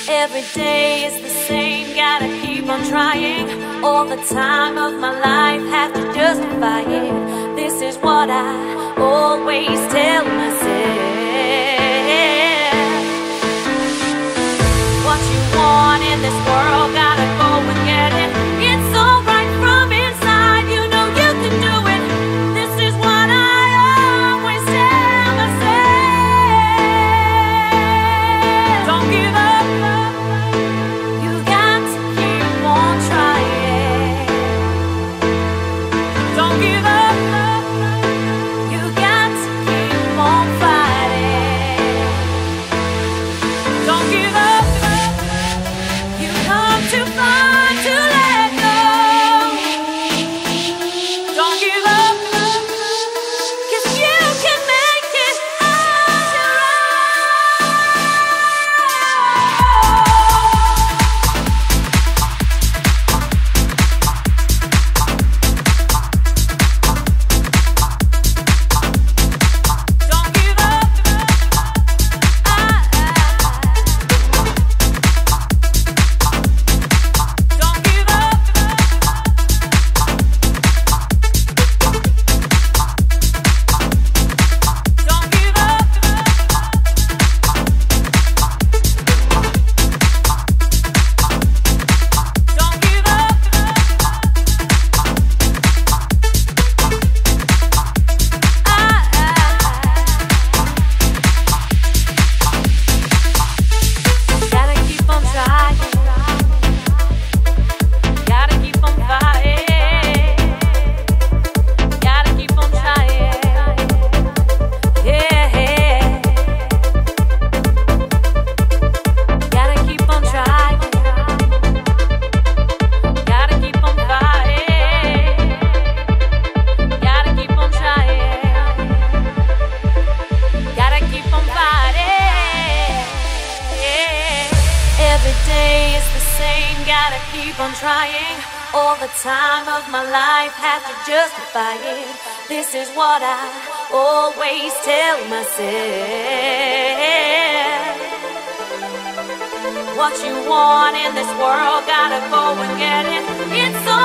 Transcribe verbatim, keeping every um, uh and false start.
Every day is the same, gotta keep on trying. All the time of my life, have to justify it. This is what I always tell myself. What you want in this world, gotta go and get it. It's alright from inside, you know you can do it. This is what I always tell myself. Don't give up. Gotta keep on trying. All the time of my life, have to justify it. This is what I always tell myself. What you want in this world, gotta go and get it. It's so